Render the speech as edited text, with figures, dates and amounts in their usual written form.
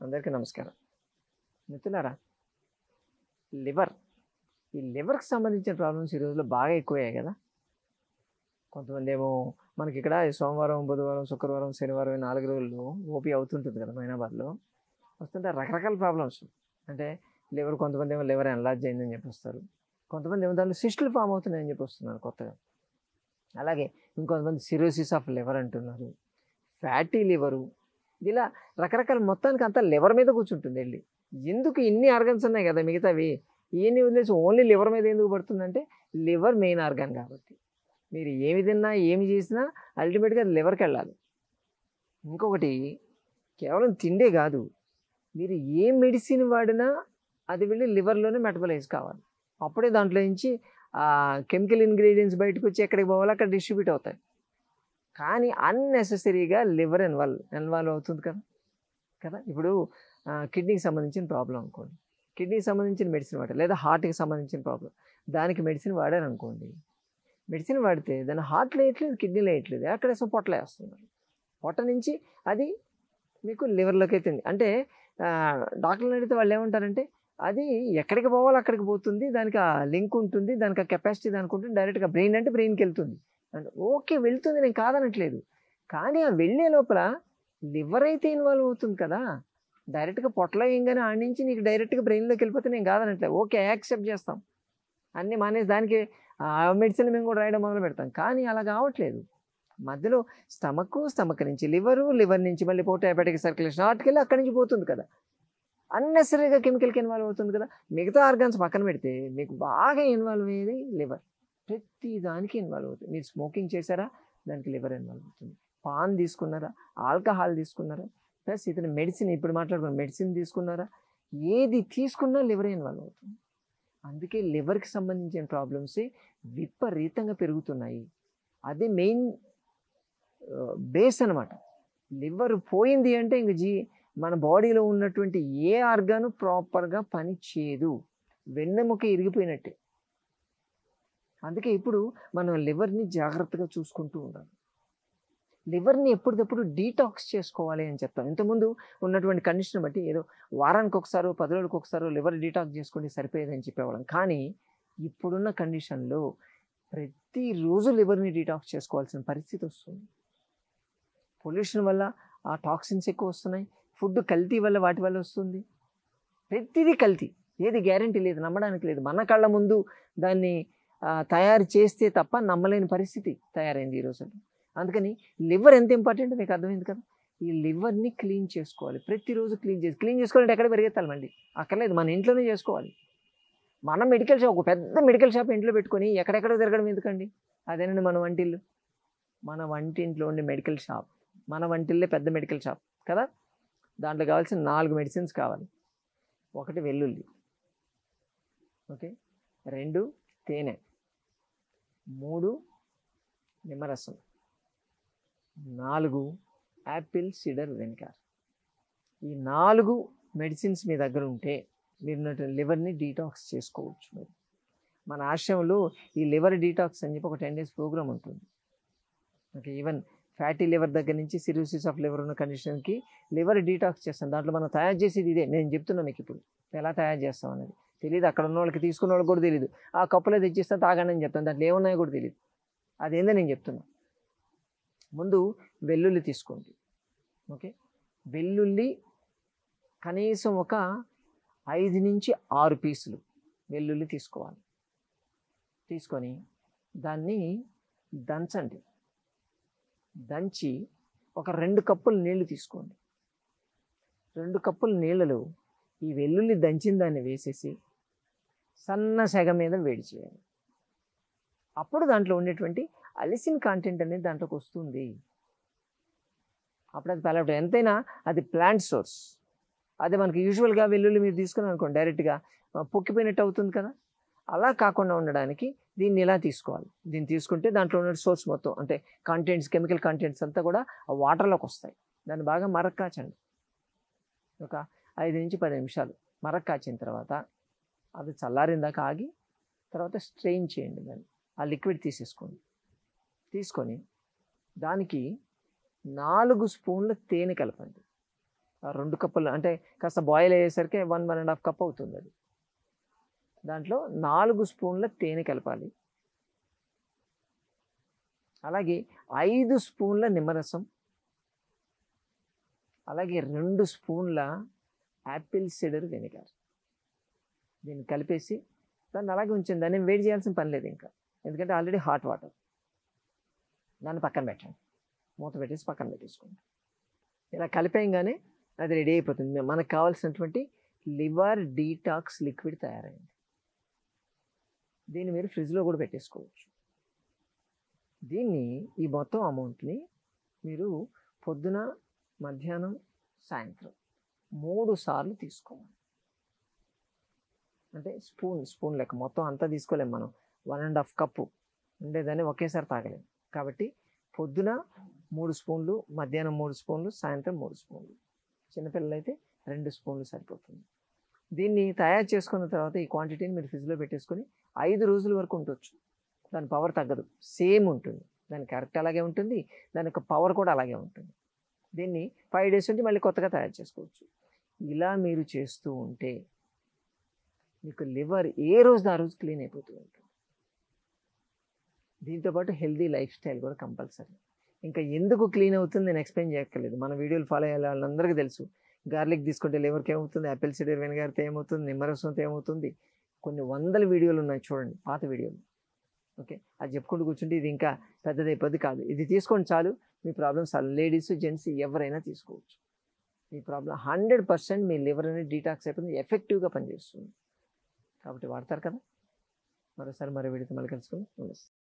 అందరికీ నమస్కారం. మిత్రులారా, లివర్ ఈ లివర్‌కి సంబంధించిన ప్రాబ్లమ్స్ ఈ రోజుల్లో బాగా ఎక్కువయ్యాయి గదా! కొంతమందేమో మనకిక్కడ సోమవారం, బుధవారం, శుక్రవారం, శనివారం ఈ 4 రోజులు ఓపీ అవుతుంటుంది కదా మైనాబాద్‌లో. వస్తుంటే రకరకాల ప్రాబ్లమ్స్. అంటే కొంతమందేమో లివర్ ఎన్‌లార్జ్ అయిందని చెప్పొస్తారు. కొంతమందేమో దాంట్లో సిస్టులు ఫార్మ్ అవుతున్నాయని చెప్పి వస్తున్నారు కొత్తగా. అలాగే ఇంకొంతమంది సిరోసిస్ ఆఫ్ లివర్ అంటున్నారు. Fatty liver. ఇలా రకరకాల మొత్తానికి అంతా లివర్ మీద కూర్చుంటుంది ఎళ్లి. ఎందుకు ఇన్ని ఆర్గన్స్ ఉన్నాయి కదా మిగతావి. ఇయన్నీ వదిలేసి ఓన్లీ లివర్ మీద ఎందుకు పడుతుందంటే లివర్ మెయిన్ ఆర్గాన్ కాబట్టి. మీరు ఏమి తిన్నా, ఏమి చేసినా అల్టిమేట్‌గా లివర్‌కెళ్ళాలి. ఇంకొకటి కేవలం తిండే కాదు. మీరు ఏ మెడిసిన్ వాడినా అది వెళ్ళి లివర్‌లోనే మెటబలైజ్ కావాలి. అప్పుడే దాంట్లో నుంచి కెమికల్ ఇంగ్రీడియెంట్స్ బయటకొచ్చి ఎక్కడికి పోవాలో అక్కడ డిస్ట్రిబ్యూట్ అవుతాయి. కానీ అన్నెసెసరీగా లివర్ ఇన్వాల్వ్ అవుతుంది కదా. ఇప్పుడు కిడ్నీకి సంబంధించిన ప్రాబ్లం అనుకోండి. కిడ్నీకి సంబంధించిన మెడిసిన్ వాడారు, లేదా హార్ట్‌కి సంబంధించిన ప్రాబ్లం. దానికి మెడిసిన్ వాడారనుకోండి. మెడిసిన్ వాడితే దాన్ని హార్ట్‌లో వేయట్లేదు, కిడ్నీలో వేయట్లేదు. ఎక్కడేసో పొట్టలో వేస్తున్నారు. పొట్ట నుంచి అది మీకు లివర్‌లోకి వెళ్తుంది. అంటే డాక్టర్‌ని అడిగితే వాళ్ళు ఏమంటారంటే అది ఎక్కడికి పోవాలో అక్కడికి పోతుంది. దానికి ఆ లింక్ ఉంటుంది. దానికి ఆ కెపాసిటీ దానికి ఉంటుంది. డైరెక్ట్‌గా బ్రెయిన్ అంటే బ్రెయిన్‌కి వెళ్తుంది. అంటే ఓకే, వెళ్తుంది, నేను కాదనట్లేదు. కానీ ఆ వెళ్ళే లోపల లివర్ అయితే ఇన్వాల్వ్ అవుతుంది కదా. డైరెక్ట్‌గా పొట్టలో ఏంగానే ఆడి నుంచి నీకు డైరెక్ట్‌గా బ్రెయిన్‌లోకి వెళ్ళిపోతే నేను కాదనట్లేదు. ఓకే, యాక్సెప్ట్ చేస్తాం. అన్నీ మానేసి దానికి మెడిసిన్ మేము కూడా రాయడం మొదలు పెడతాం. కానీ అలా కావట్లేదు. మధ్యలో స్టమక్ నుంచి లివర్ నుంచి మళ్ళీ పోతే హెపాటిక్ సర్క్యులేషన్ హార్ట్‌కెళ్ళి అక్కడి నుంచి పోతుంది కదా. అన్నెసరీగా కెమికల్‌కి ఇన్వాల్వ్ అవుతుంది కదా. మిగతా ఆర్గాన్స్ పక్కన పెడితే మీకు బాగా ఇన్వాల్వ్ అయ్యేది లివర్. ప్రతి దానికి ఇన్వాల్వ్ అవుతుంది. మీరు స్మోకింగ్ చేశారా, దానికి లివర్ ఇన్వాల్వ్ అవుతుంది. పాన్ తీసుకున్నారా, ఆల్కహాల్ తీసుకున్నారా, ప్లస్ ఇతను మెడిసిన్ ఇప్పుడు మాట్లాడుకున్న మెడిసిన్ తీసుకున్నారా, ఏది తీసుకున్నా లివర్ ఇన్వాల్వ్ అవుతుంది. అందుకే లివర్‌కి సంబంధించిన ప్రాబ్లమ్స్ విపరీతంగా పెరుగుతున్నాయి. అది మెయిన్ బేస్ అనమాట. లివర్ పోయింది అంటే ఇంక మన బాడీలో ఉన్నటువంటి ఏ ఆర్గాను ప్రాపర్‌గా పని చేయదు. వెన్నెముక ఇరిగిపోయినట్టే. అందుకే ఇప్పుడు మనం లివర్‌ని జాగ్రత్తగా చూసుకుంటూ ఉండాలి. లివర్‌ని ఎప్పటికప్పుడు డీటాక్స్ చేసుకోవాలి అని చెప్తాం. ఇంతకుముందు ఉన్నటువంటి కండిషన్ బట్టి ఏదో వారానికి ఒకసారో, 10 రోజులకు ఒకసారో లివర్ డీటాక్స్ చేసుకుంటే సరిపోయేదని చెప్పేవాళ్ళం. కానీ ఇప్పుడున్న కండిషన్‌లో ప్రతిరోజు లివర్‌ని డీటాక్స్ చేసుకోవాల్సిన పరిస్థితి వస్తుంది. పొల్యూషన్ వల్ల ఆ టాక్సిన్స్ ఎక్కువ వస్తున్నాయి. ఫుడ్ కల్తీ వల్ల వాటి వల్ల వస్తుంది. ప్రతిదీ కల్తీ. ఏది గ్యారంటీ లేదు, నమ్మడానికి లేదు. మన కళ్ళ ముందు దాన్ని తయారు చేస్తే తప్ప నమ్మలేని పరిస్థితి తయారైంది ఈ రోజుల్లో. అందుకని లివర్ ఎంత ఇంపార్టెంట్ మీకు అర్థమైంది కదా. ఈ లివర్‌ని క్లీన్ చేసుకోవాలి. ప్రతిరోజు క్లీన్ చేసుకోవాలంటే ఎక్కడ పరిగెత్తాలి మళ్ళీ? అక్కర్లేదు, మన ఇంట్లోనే చేసుకోవాలి. మన మెడికల్ షాప్, ఒక పెద్ద మెడికల్ షాప్ ఇంట్లో పెట్టుకొని ఎక్కడెక్కడో తిరగడం ఎందుకండి? అదేనండి మన వంటిల్లు. మన వంటింట్లో ఉండే మెడికల్ షాప్. మన వంటిల్లే పెద్ద మెడికల్ షాప్ కదా. దాంట్లో కావాల్సిన 4 మెడిసిన్స్ కావాలి. 1 వెల్లుల్లి, ఓకే, 2 తేనె, 3 నిమ్మరసం, 4 యాపిల్ సిడర్ వెనిగర్. ఈ 4 మెడిసిన్స్ మీ దగ్గర ఉంటే మీరు లివర్‌ని డీటాక్స్ చేసుకోవచ్చు. మీరు మన ఆశ్రమంలో ఈ లివర్ డీటాక్స్ అని చెప్పి ఒక 10 డేస్ ప్రోగ్రామ్ ఉంటుంది. ఓకే, ఈవెన్ ఫ్యాటీ లివర్ దగ్గర నుంచి సిరోసిస్ ఆఫ్ లివర్ ఉన్న కండిషన్కి లివర్ డీటాక్స్ చేస్తాం. దాంట్లో మనం తయారు చేసేది ఇదే. నేను చెప్తున్నా మీకు ఇప్పుడు ఎలా తయారు చేస్తాం అనేది తెలియదు. అక్కడ ఉన్న వాళ్ళకి, తీసుకున్న వాళ్ళకి కూడా తెలియదు. ఆ కప్పులో తెచ్చిస్తాను తాగండి అని చెప్తాను. దాంట్లో ఏమున్నాయో కూడా తెలియదు. అదేందో నేను చెప్తున్నా. ముందు వెల్లుల్లి తీసుకోండి. ఓకే, వెల్లుల్లి కనీసం ఒక 5 నుంచి 6 పీసులు వెల్లుల్లి తీసుకోవాలి. తీసుకొని దాన్ని దంచండి. దంచి ఒక 2 కప్పుల నీళ్లు తీసుకోండి. 2 కప్పుల నీళ్ళలో ఈ వెల్లుల్లి దంచిన దాన్ని వేసేసి సన్న సెగ మీద వేడి చేయాలి. అప్పుడు దాంట్లో ఉండేటువంటి అలిసిన్ కాంటెంట్ అనేది దాంట్లోకి వస్తుంది. అప్పుడు అది పలవటం. ఎంతైనా అది ప్లాంట్ సోర్స్. అదే మనకి యూజువల్గా వెల్లుల్లి మీరు తీసుకుని అనుకోండి, డైరెక్ట్గా పొక్కిపోయినట్టు అవుతుంది కదా. అలా కాకుండా ఉండడానికి దీన్ని ఇలా తీసుకోవాలి. దీన్ని తీసుకుంటే దాంట్లో ఉన్న సోర్స్ మొత్తం, అంటే కంటెంట్స్, కెమికల్ కంటెంట్స్ అంతా కూడా ఆ వాటర్లోకి వస్తాయి. దాన్ని బాగా మరక్కాచండి. ఒక 5 నుంచి 10 నిమిషాలు మరక్కాచిన తర్వాత అది చల్లారిందాక ఆగి తర్వాత స్ట్రెయిన్ చేయండి. దాన్ని ఆ లిక్విడ్ తీసేసుకోండి. తీసుకొని దానికి 4 స్పూన్ల తేనె కలపండి. 2 కప్పులు అంటే కాస్త బాయిల్ అయ్యేసరికి 1, 1½ కప్ అవుతుంది అది. దాంట్లో 4 స్పూన్ల తేనె కలపాలి. అలాగే 5 స్పూన్ల నిమ్మరసం, అలాగే 2 స్పూన్ల యాపిల్ సిడర్ వెనిగర్. దీన్ని కలిపేసి దాన్ని అలాగే ఉంచండి. దాన్ని వేడి చేయాల్సిన పని లేదు ఇంకా, ఎందుకంటే ఆల్రెడీ హాట్ వాటర్. దాన్ని పక్కన పెట్టండి, మూత పెట్టేసి పక్కన పెట్టేసుకోండి. ఇలా కలిపేయంగానే అది రెడీ అయిపోతుంది. మనకు కావాల్సినటువంటి లివర్ డీటాక్స్ లిక్విడ్ తయారైంది. దీన్ని మీరు ఫ్రిడ్జ్లో కూడా పెట్టేసుకోవచ్చు. దీన్ని ఈ మొత్తం అమౌంట్ని మీరు పొద్దున, మధ్యాహ్నం, సాయంత్రం 3 సార్లు తీసుకోవాలి. అంటే స్పూన్ లెక్క మొత్తం అంతా తీసుకోలేము మనం. 1½ కప్పు ఉండేదాన్ని ఒకేసారి తాగలేము. కాబట్టి పొద్దున 3 స్పూన్లు, మధ్యాహ్నం 3 స్పూన్లు, సాయంత్రం 3 స్పూన్లు. చిన్నపిల్లలు అయితే 2 స్పూన్లు సరిపోతుంది. దీన్ని తయారు చేసుకున్న తర్వాత ఈ క్వాంటిటీని మీరు ఫ్రిడ్జ్లో పెట్టేసుకొని 5 రోజుల వరకు ఉండొచ్చు. దాని పవర్ తగ్గదు, సేమ్ ఉంటుంది. దాని కరెక్ట్ అలాగే ఉంటుంది, దాని యొక్క పవర్ కూడా అలాగే ఉంటుంది. దీన్ని 5 డేస్ ఉంటే మళ్ళీ కొత్తగా తయారు చేసుకోవచ్చు. ఇలా మీరు చేస్తూ ఉంటే మీకు లివర్ ఏ రోజు ఆ రోజు క్లీన్ అయిపోతూ ఉంటుంది. దీంతోపాటు హెల్దీ లైఫ్ స్టైల్ కూడా కంపల్సరీ. ఇంకా ఎందుకు క్లీన్ అవుతుంది నేను ఎక్స్ప్లెయిన్ చేయక్కర్లేదు. మన వీడియోలు ఫాలో అయ్యే వాళ్ళందరికీ తెలుసు. గార్లిక్ తీసుకుంటే లివర్కి ఏమవుతుంది, యాపిల్ సిడర్ వెనిగర్తో ఏమవుతుంది, నిమ్మరసంతో ఏమవుతుంది. కొన్ని వందల వీడియోలు ఉన్నాయి చూడండి, పాత వీడియోలు. ఓకే, అది చెప్పుకుంటూ కూర్చుంటే ఇది ఇంకా పెద్దదైపోద్ది కాదు. ఇది తీసుకోండి చాలు, మీ ప్రాబ్లమ్స్ లేడీస్, జెంట్స్ ఎవరైనా తీసుకోవచ్చు. మీ ప్రాబ్లం 100% మీ లివర్ అనేది డీటాక్స్ అయిపోతుంది, ఎఫెక్టివ్గా పనిచేస్తుంది. కాబట్టి వాడతారు కదా. మరోసారి మరో వీడియోతో మళ్ళీ కలుసుకుందాం. నమస్తే.